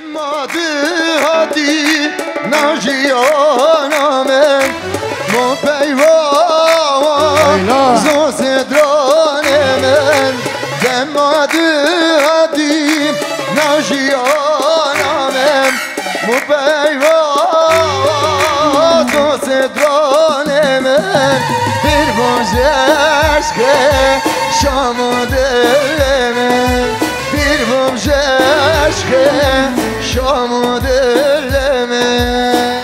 دمادی هاتی ناجیانا من مو پیوان زوز دران من دمادی هاتی ناجیانا من مو پیوان زوز دران من bir boncaz که شامو دل من bir boncaz که شامو دل من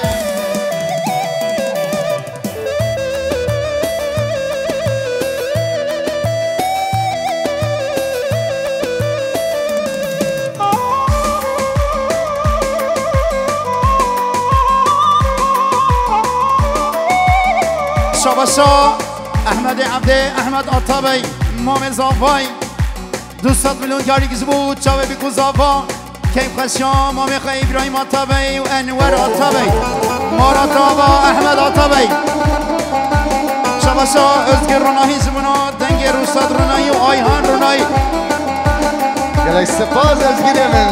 شاباشا احمد عبده احمد آتابی مام زاوای 200 میلیون کاری کس بود چاوه بیکو زاوا کیف خشیام مام خی ابراهیم آتابی و انور آتابی مار آتابا احمد آتابی شاباشا ازگر روناهی زمونا دنگ روستاد روناهی و آیهان روناهی گلک سپاس ازگیره من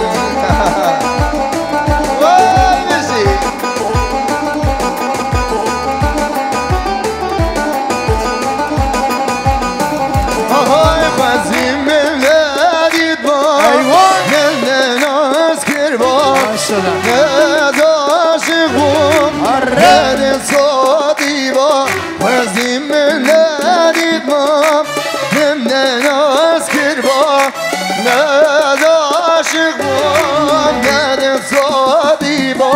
وای نشی نداشقم رد صادی با وزیم ندید ما نمناز کربا نداشقم رد صادی با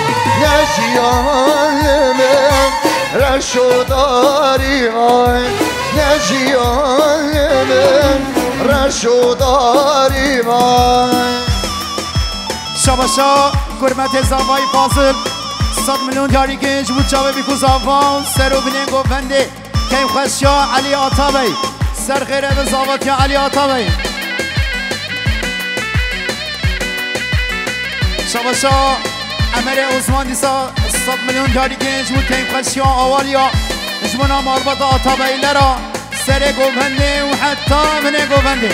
نشیان من رشوداری آی نشیان من رشوداری آی شاباشا گرمت زاوای فاصل 100 میلیون یاری گنج بود چاوه بیکو زاوان سر و بینین گفنده کیم خشیا علی آتابی سر خیره به زاوات یا علی آتابی شاباشا امر عثمان دیسا 100 میلیون یاری گنج بود کیم خشیا آوالیا نجمونا مربط آتابی لرا سر گفنده و حتی من گفنده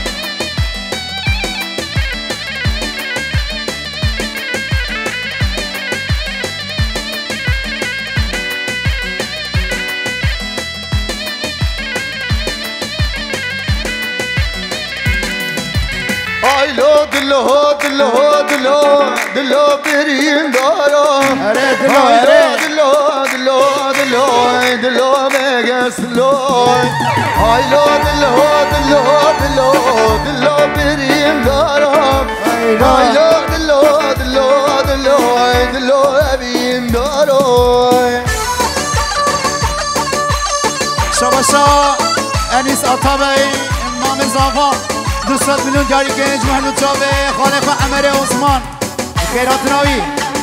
Aylo dilo dilo dilo dilo birin daro Aylo dilo dilo dilo dilo megas lo Aylo dilo dilo dilo dilo birin daro Aylo dilo dilo dilo dilo birin daro شاباشا انیس آتابی امام زاوا 200 میلیون جاری گنج محمود چاوه خالق عمر عثمان خیرات ناوی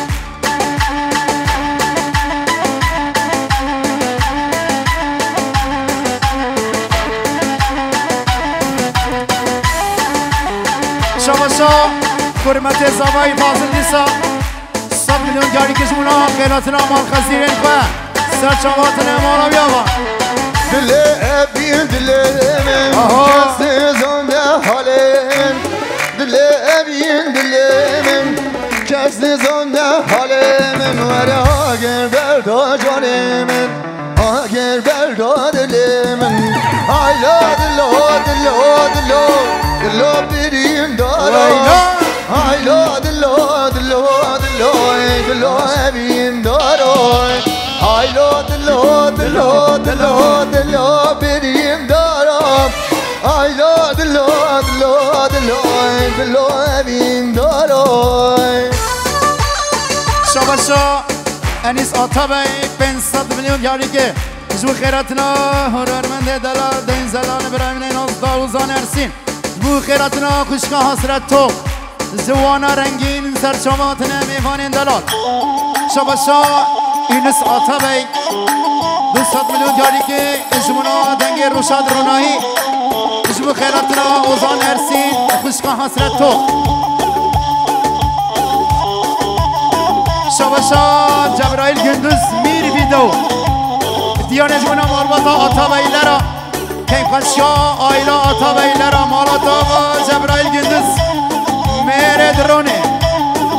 شاباشا کرمت زاوای فاضل نیسا 100 میلیون جاری گنج مونا خیرات نامان خزیرین خواه سر چاواتن مالا بیاوا Dile ebin dilemin Kessiz onda halim Dile ebin dilemin Kessiz onda halimin Ver ager berda canimin Ager berda dilimin Ayla dilo dilo dilo Dilo birim dara Ayla dilo dilo dilo Dilo ebin dara Ayla dilo dilo dilo dilo birim daram Ayla dilo dilo dilo dilo evim daram شاباشا انیس آتابی 500 میلیون یاری که جو خیراتنا هرارمنده دلال دین زلال برایم نیناز داوزان ارسین جو خیراتنا کشکا حسرت تو زوانا رنگین سرچاماتنا میوانین دلال شاباشا اینس آتابی 200 میلیون یاری که اجمونا دنگ روشاد روناهی اجمو خیراتنا اوزان ارسین کشکا حسرت تو شاباشا جبرائیل گندوز میر بیدو دیان اجمونا مربطا آتابی لرا کیف خشیا آیلا آتابی لرا مالا تاقا جبرائیل گندوز میر درونه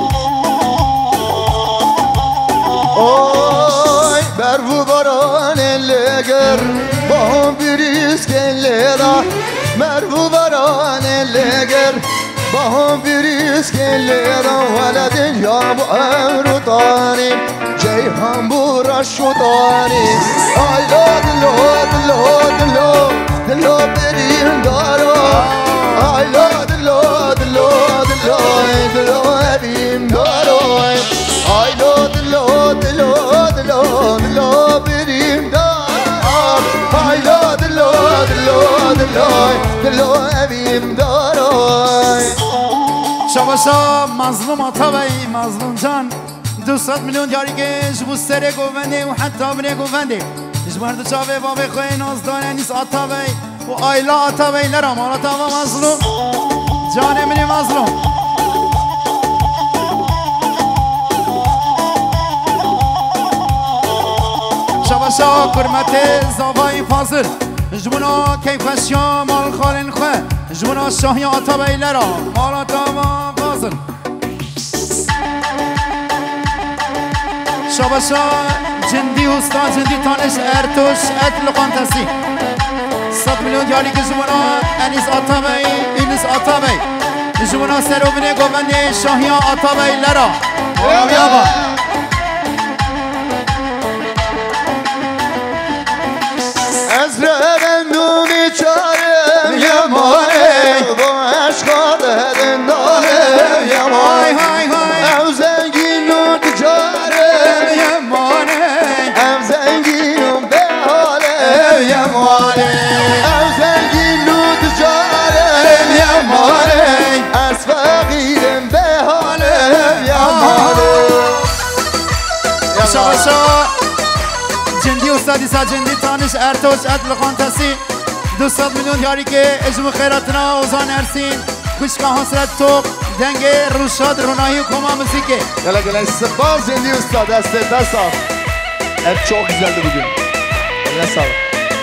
باهم بریز گلیرم ولد یا با امرو داریم جیهان بورا شو داریم آیلا دلو دلو دلو دلو بریم دارو آیلا دلو دلو دلو دلو بریم دارو آیلا دلو دلو دلو دلو بریم دارو آیلا دلو دلو دلو دلو بریم دارو شباشا مظلوم آتابی مظلوم جان 200 میلیون یاری که جبو سره گوونده و حتی بره گوونده جبرد چاوه بابه خوی نازدانه نیست آتابی و آیلا آتابی لرم آتابا مظلوم جان منی مظلوم شباشا کرمت زاوای فاضل جبونا کیفشیا مال خالن خواه جبونا شاهی آتابی لرم مال آتابا فاضل شباشا جندی استاد جندی تانش ارتوش اتل قانتسی 100 میلیون یاری که جبونا انیس آتابی اینیس آتابی جبونا سرو بینه گوونده شاهی آتابی لرم آبا از رندومی چارم یمانه با عشقا دهدن دارم یمانه او زنگینو تجارم یمانه او زنگینو به حالم یمانه او زنگینو تجارم یمانه از فقیرم به حالم یمانه شباشا جندی استادی سا جندی تانش ارتوش اتل قانتسی 200 میلیون یاری که اجمو خیراتنا اوزان ارسین کشکا حسرت توق دنگ روشاد رونایی کما موسیقی Gele gele سپاس زندی استاد دست sağ. Hep çok güzeldi bugün. Eline sağlık.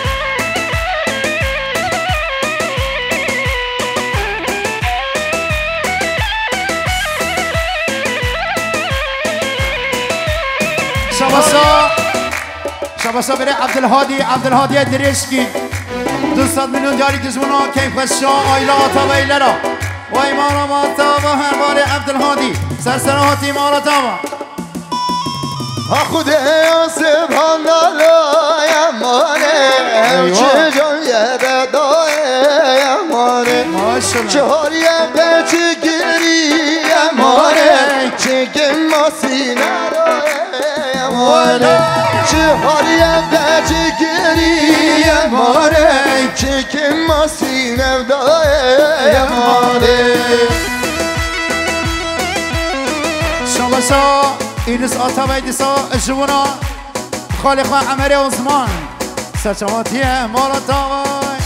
شباشا بره عبدالهادی دریشکی 200 میلیون یاری کشمونا کیف شاه آیلا آتابا لرا و ایمانم آتابا هر بار عبدالهادی سرسراحاتی مارتابا خود سبحان الله یمانه چه جان یده دای یمانه چهار یده چه گری یمانه چه گم سینه دای یمانه چهار یده چه گری یمانه چه گم سینه دای یمانه شباشا اینس آتابای دیسا جوانا خالی خواه عمری عثمان سرچماتیه مالا تاوای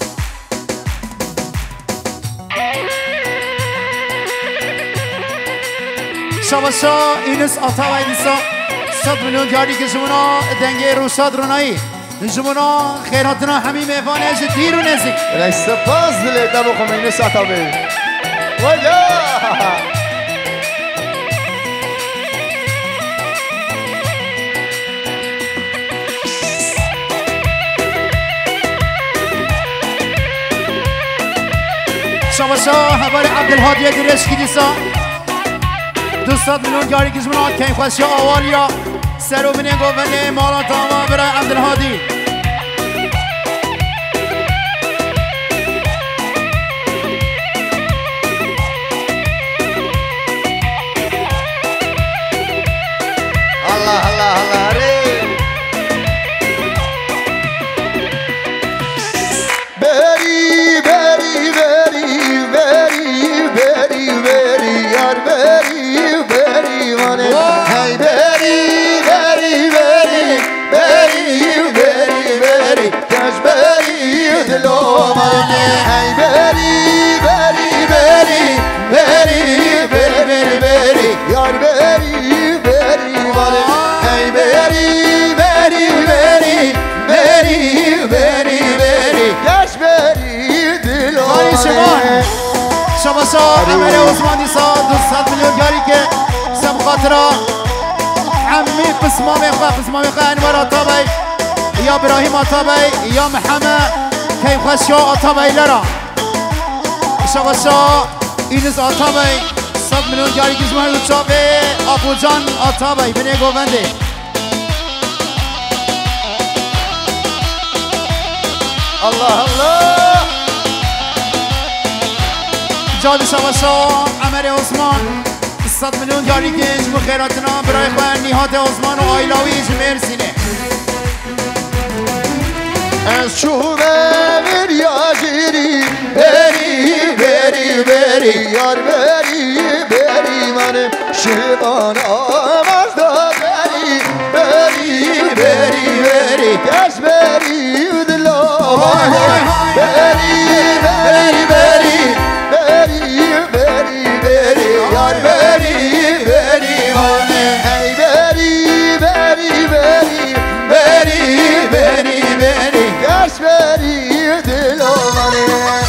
شباشا اینس آتابای دیسا 100 میلیون یاری که جوانا دنگه روشاد رونایی جوانا خیراتنا همین میفانه اجه دیر و نزدیک الهی سپاس دلی دبو خمه اینس آتابای وجا شباشا حبار عبدالهادی درشکی دیسا 200 میلیون یاری کشمونا کین خوشی آوالیا سرو بینه گوونده مالا تاما برای عبدالهادی الله الله الله ری بری بری بری بری بری بری یار بری بری مانه هی بری بری بری بری بری بری کش بری دلو مانه هی بری بری بری بری بری بری بری یار بری بری مانه هی بری بری بری بری بری بری کش بری دلو مانه شباشا عمری عثمان دیسا 200 میلیون یاری که سم خاطرا عمی قسمامی خواه انوار آتابای یا ابراهیم آتابای یا محمد کیم خوشیا آتابای لرا شباشا اینس آتابی 100 میلیون دیاری که زمان رو چاپه آپو جان آتابی بینه گوونده الله الله جاد شباشا عمر عثمان 100 میلیون دیاری که جمع خیراتنا برای خواه نیهات عثمان و آیلاوی مرسینه از چوبه بریا جیری بری بری بری یار بری بری من شیبان آماز دا بری بری بری بری کش بری دلا بری بری بری بری بری بری یار بری بری من ای بری بری بری بری بری بری کش بری دلا من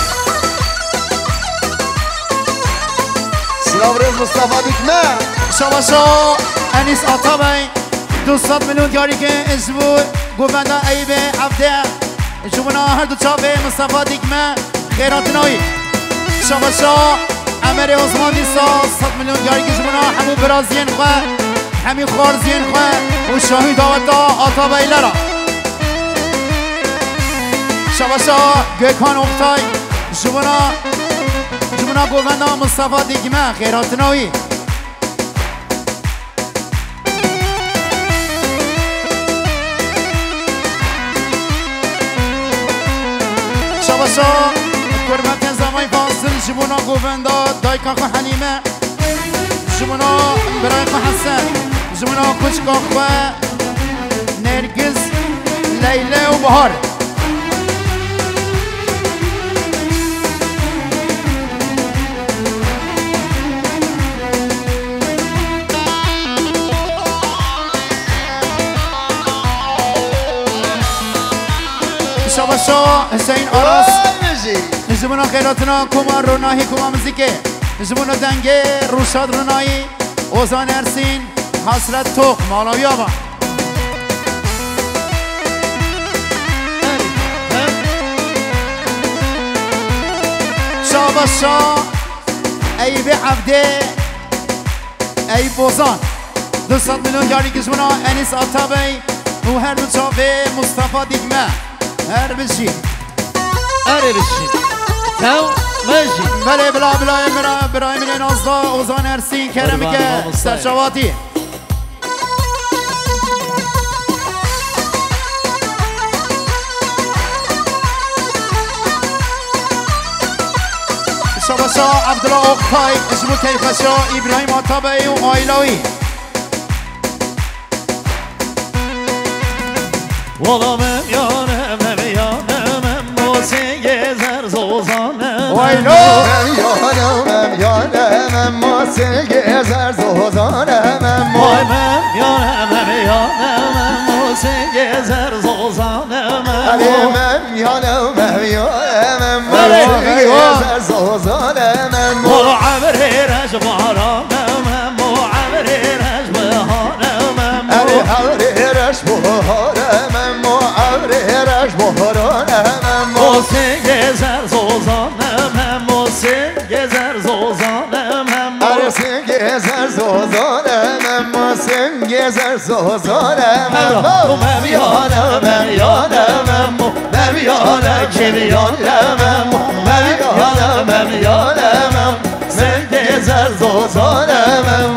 سلام رز مصطفى دیکمه شباشا انیس آتابی 200 میلیون دیاری که اسبوع گوونده ایبه عبده جمعنا هر دو چاپه مصطفى دیکمه خیراتنایی شباشا عمر عثمان دیسا 100 میلیون دیاری که جمعنا همون برازین خواه همین خارزین خواه و شاهی داوتا آتابی لرا شباشا گکان اختای جمعنا گوونده مصطفى دیکمه خیراتنایی شباشا کرمت زمای فاصل جمونا گووندا دایکا خو حلیمه جمونا برای خو حسن جمونا کچکا خو نرگز لیله و بهار شباشا حسین آراس زمونا خیراتنا کمان روناهی کمان موزیکه زمونا دنگه روشاد روناهی اوزان ارسین حسرت توق مالاوی آبا شباشا ای به عبده ای بوزان 200 میلیون دیاری که زمونا انیس آتابی و هر دو چاوه مصطفى دیگمه هر بشی اره بشی تو مجی بله بلا بلا امرا برای من نازدا اوزان ارسین کرمی که سرشواتی شباشا عبدالله اقتای اسمو کیفشا ابراهیم آتابی و آیلاوی والا من موسیقی زرزوزانم وایلو یانم موسیقی زرزوزانم وای من یانم موسیقی زرزوزانم یانم موسیقی زرزوزانم والا عبری رج بارانم عبری رج بهانم عبرش بهارم عبرش بهارم موسیقی زرزوزانم موسیقی زرزوزانم موسیقی زرزوزانم موسیقی زرزوزانم ممیانم موسیقی زرزوزانم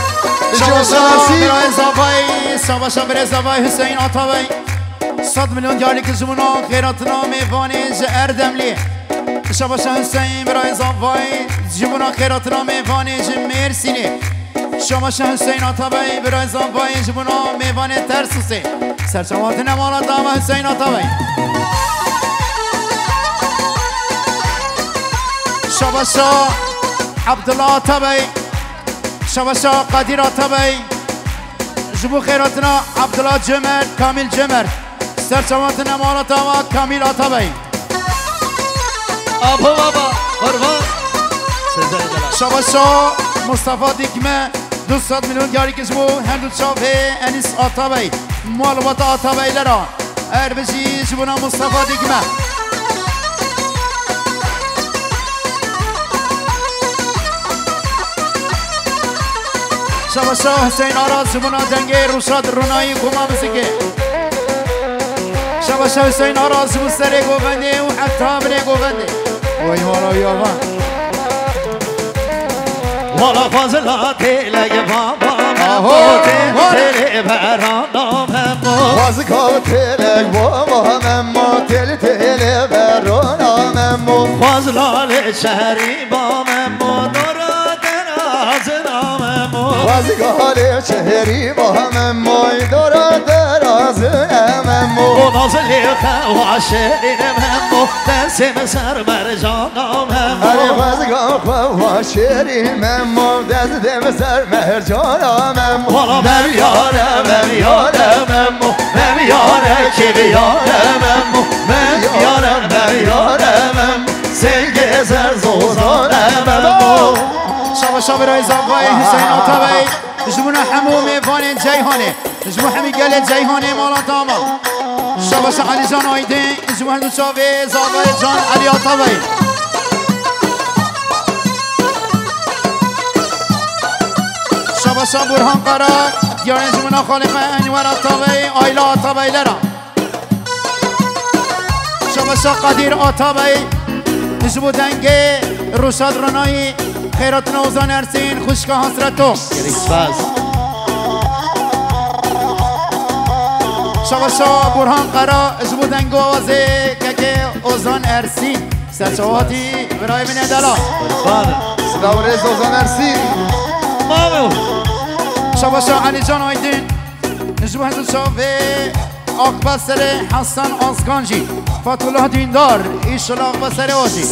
شباشا برای زبای حسین آتابی 100 میلیون دیاری که زمونا خیراتنا میوانیج اردملی شباشا حسین برای زبای زمونا خیراتنا میوانیج مرسینی شباشا حسین آتابی برای زبای زمونا میوان ترسوسی سرچوات نمالا دام حسین آتابی شباشا عبدالله آتابی شباشا قدیر آتابی جبو خیراتنا عبدالله جمر کامیل جمر سرچوانتنا مالتا و کامیل آتابی آبا بابا قربان شباشا مصطفى دیگمه 200 میلیون دیاری که جبو هندو چاوه انیس آتابی معلومات آتابی لرا اربشی جبونا مصطفى دیگمه شباشا حسین آراز زبونا دنگه روشاد رونایی گوما موسیقی شباشا حسین آراز زبون سره گوونده و حتی بره گوونده وای مارا یاوان والا فازلا تیلگ بابا ممو تیل برانم ممو فازکا تیلگ بابا ممو تیل برانم ممو فازلا لشری با ممو نورا درازنا ممو فازکا شهری با ممو دورا درازنا ممو و نازلی خواشرین ممو دستم سر برجانا ممو علی فازکا خواشری ممو دستم سر مرجانا ممو والا مم یارم مم یاره کی بیارم مم یارم sen gezer zozanım شباشا برای زاقای حسین آتابی جمعنا حمو میوان جیهانه جمع حمی گل جیهانه مالا داما شباشا علی جان آیده جمع هندو شاوه زاقای جان علی آتابی شباشا برهان قرار دیارن جمعنا خالق انوار آتابی آیلا آتابی لرا شباشا قدیر آتابی نجبو دنگه روشاد رانایی خیرات نوزان ارسین خوشکا حسرتو شباشا برهان قرا جبو دنگه آوازه که اوزان ارسین سرچواتی برای من ادلا سلاورز اوزان ارسین شباشا علی جان آیدین نجبو هندو شاوه آقبت سر حسن آسکانجی فتولاه دیندار ایشالا آقبت سر آجی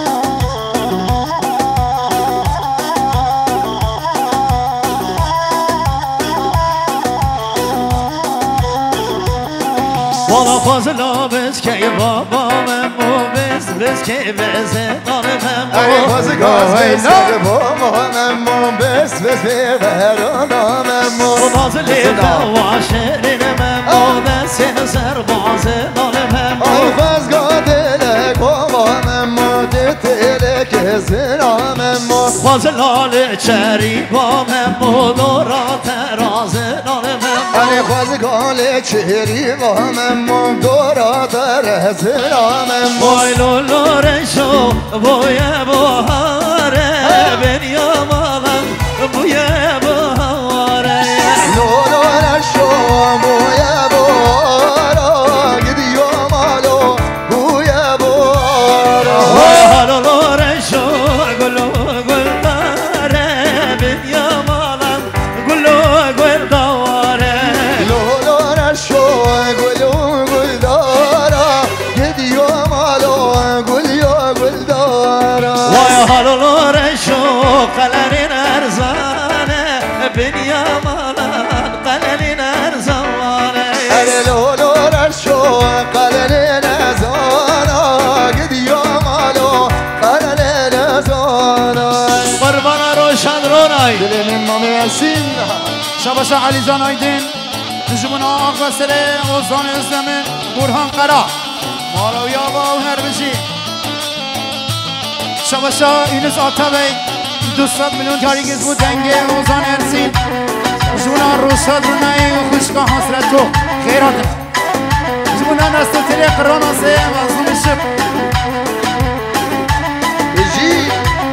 والا فازلا بس که بابا ممو بس که بزنان ممو علی فازکا بابا ممو بس برانم ممو و نازلی خواشرین ممو دستم سر بازنان ممو علی فازکا تیلگ بابا ممو تیلگ زنام ممو فازلا لچری با ممو دورا ترازنان ممو علی فازکا چهری با ممو دورا درزنام ممو وای لولو رشو بوی بوهاره بنیا مالم بوی بوهاره لولو رشو بوی بوهاره گدیو مالو بوی بوهاره لولو رشو گلو گل داره بنیا مالم گلو گل داره لولو رشو گلو گل داره گدیو مالو گلیو گل داره وای لولو رشو قلرین ارزانه بنیا مالم قلرین ارزانه لولو رشو قلل نزانا گدیو مالو قلل نزانا قربان روشن رونای دل من مامی ارسین شباشا علی جان آیدین نجمنا آقا سره اوزان زمین برهان قرا مالا یابا و هر بشی شباشا اینس آتابی 200 میلیون تاریگز بود دنگه اوزان ارسین نجمنا روشاد رونایی و خوشکا حسرتو خیرات نجمنا نستو تیره قراناسه مظلوم شب جی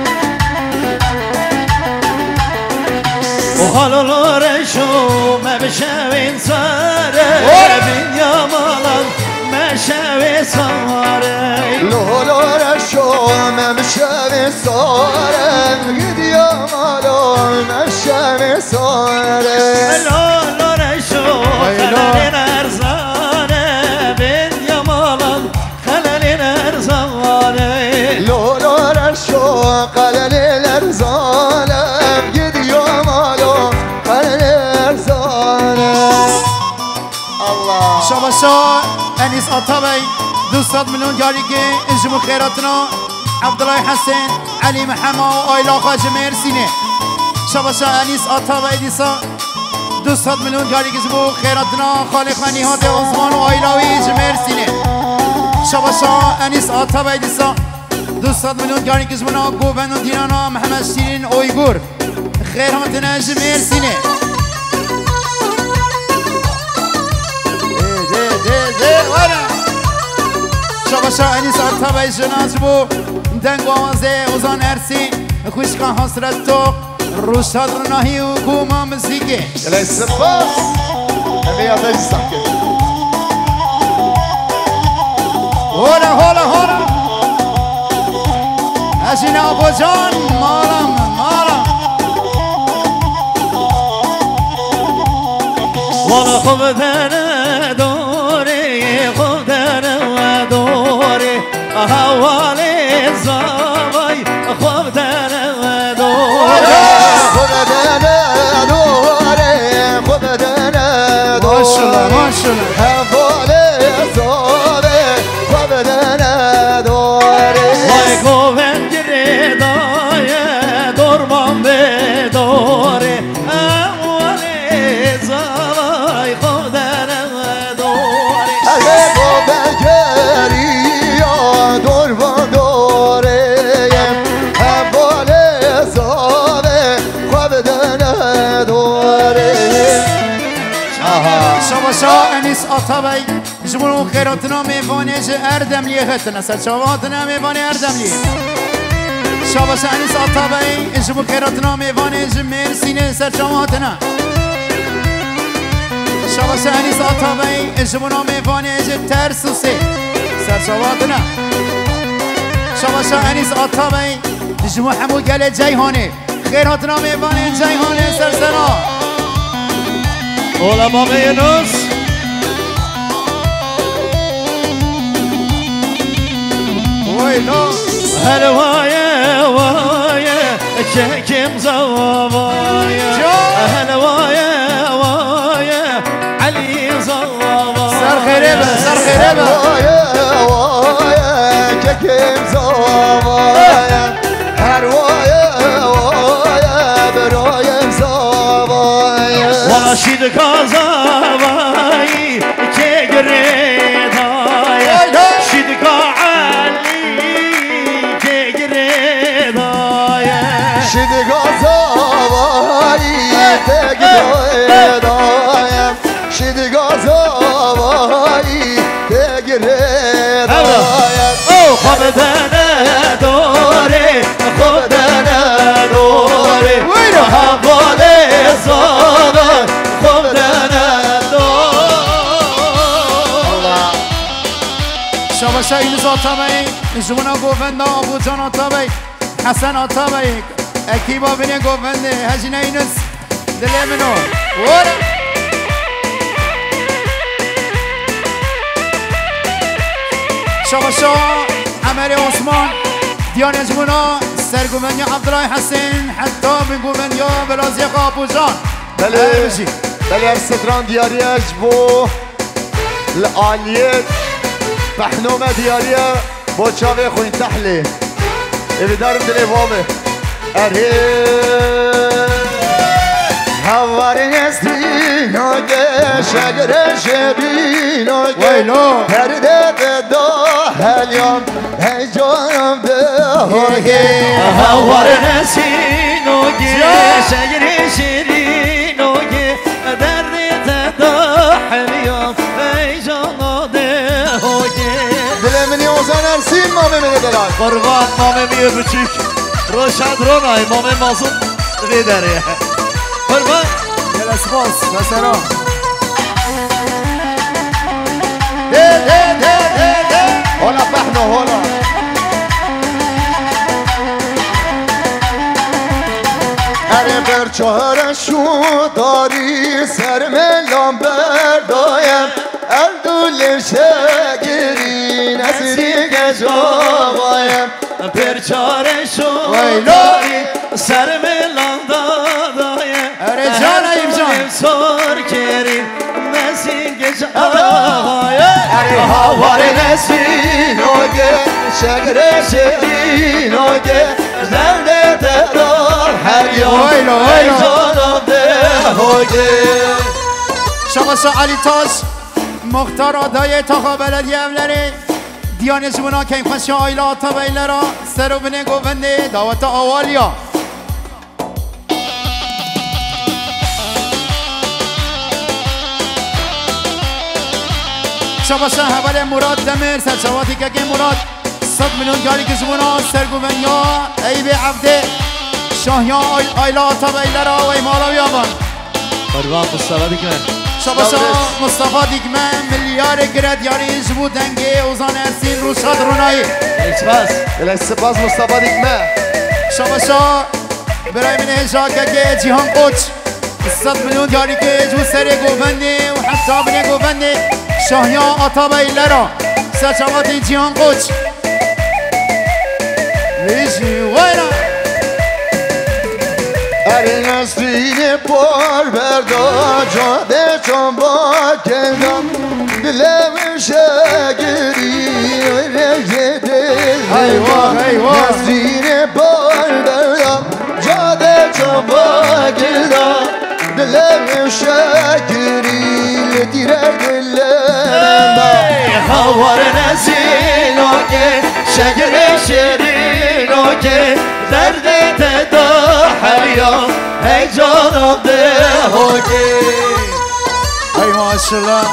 و حالو رشو مبشوین ساره بنیا مالم مشوی ساره لولو رشو ممشوی ساره گدیو مالو مشوی ساره لولو رشو خلالین ارزانه بنیا مالم خلالین ارزانه لولو رشو قلل الارزانه گدیو مالو قلل الارزانه الله شباشا انیس آتابی 200 میلیون جاریگه اجمو خیراتنا عبدالله حسین علی محمد و آیلا خواج مرسینه شباشا انیس آتابی دیسا 200 میلیون جاریگه زبو خیراتنا خالق و نیهاد عثمان و آیلاوی مرسینه شباشا انیس آتابی دیسا 200 میلیون جاریگه زبونا گوبن و دینانا محمد شیرین اویگور خیر هاتنا جمیر سینه شباشا انیس آرتابای جناز بو دنگ آوازه اوزان ارسی خوشکا حسرت تو روشاد رناهی و کوما مزیگه يلا السباس همه یادش ساکت هولا هولا هولا اشین ابو جان مالم مالم وانا خوب دنه دوری خوب دنه و دوری حوالی زوای خوب دنه و دوری خود دنه دوره خود دنه ماشالله ماشالله حوالی زوره خود دنه دوره وای گوون گری دایه دورمان به دوری حوالی زوای خوب دنه و دوری اگه با بگری یا دور و دوره حوالی زوره خود دنه دوره شباشا انیس آتابای جمهور خیراتنا میوانه جه اردملی خطنا سرچاواتنا میوانه اردملی شباشا انیس آتابای جمهور خیراتنا میوانه جه مرسینه سرچاواتنا شباشا انیس آتابای جمهور میوانه جه ترسوسه سرچاواتنا شباشا انیس آتابای جمهور همو گل جیهانه خیراتنا میوانه جیهانه سرسنا علما مینوس ویلو هلوايه وايه كم زوايا هلوايه وايه علي زوايا سر خيربه سر خيربه وایا وایا ککم زوایا هر وایا وایا برایم زوایا واشد كازواي كي قريدايا شد علي كي قريدايا شدگا زوایی تگره دایم شدگا زوایی تگره دایم او خبدنا دوري خبدنا دوري وين حوالي صار خبدنا دوري شباشا اینوز آتابای جمعنا گوونده ابو جان آتابای حسن آتابای اکیبا بینه گوونده هجینه اینوز دلی منو ورا شباشا عمر عثمان دیان جمعنا سرگوونیا عبدالله حسین حتی بگوونیا بلازیق ابو جان بله بله ستران دیاریش بو العالیت بحنومه دیاریه با چاوه خوین تحلی ایدارم دلی وامه اره هواری هستی ناگه شگر شبی ناگه ویلو پرده دا هلیام هی جانم ده هوار نسينوكي شجر شيرينوكي درد تضح اليوم اي جنودهوكي دل منی اوزان ارسین مامه منه دلال قربان مامه میه بچیک روشن رونای مامه مازون ریدره قربان الاسباس مثلا هلا بحنو هلا اره بر چهارشو داری سر ملام بردایم اردول شگری نسری گجاوایم پرچاره شو ویلو. داری سر ملاندا دایه اره جاناییم جان. سر کری نسین گجاوایم هوار نسین اوگه شگر شیرین اوگه زنده تدار هر یوم ویلو، ویلو. جانم ده اوگه شباشا علی تاج مختار آدای تاقا بلدی evleri دیانش بنا که این خوشی آیلا آتا بیلرا سر و بینه گوونده دعوت آوالیا شباشا حوال مراد دمر سرچواتی که مراد 100 میلیون یاری که زبونا سرگوونیا ای به عبده شاهیان آیلا تا بیلرا و ای مالا بیابان قربان مصطفى دیگمه شباشا مصطفى دیگمه ملیار گرد یاری زبو دنگه اوزان ارسین روشاد رونایی سپاس مصطفى دیگمه شباشا برای من هجاکه که جیهان قوچ 100 میلیون یاری که جو سر گوبنده و حتی بنی گوبنده شاهیان آتا بیلرا سرچواتی جیهان قوچ لیجی وینا ار نسرین بار بردا جاده چون با کندم دلم شگری ریه دل نسرین بار بردا جاده چون با کندم دلم شگری دیره دلم هوار نزیلو که شگر شیرینو که درد تدا حریا ای جانم ده هوگی ای ماشالله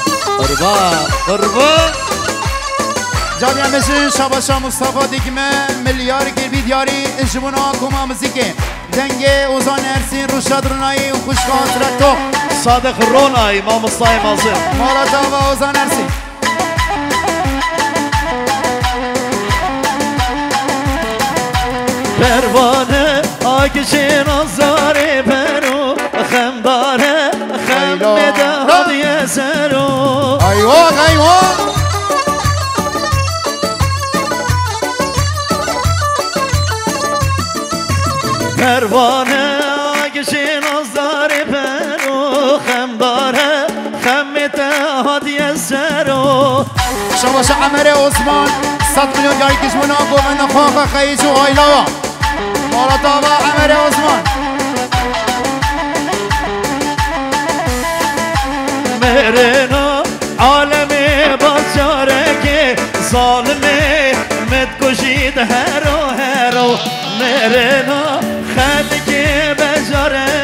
قربان جانی همشون شباشا مصطفى دیگمه ملیار گربید یاری اجبونا کما موزیکه دنگه اوزان ارسین روشاد رونایی و خوشگاه ترکتو صادق رونایی ما مصطفى مازن مالاتا و اوزان ارسین پروانه آگشین آزاره پرو خمداره خمده هادی سرو ایوان پروانه آگشین آزاره پرو خمداره خمده هادی سرو شباش عمر عثمان 100 میلیون یاری کشمونا گومن خواه خیش و آیلا مالاتا و عمر عثمان مرنا عالمی بچاره که ظالمه متکشید هرو مرنا خد که بجاره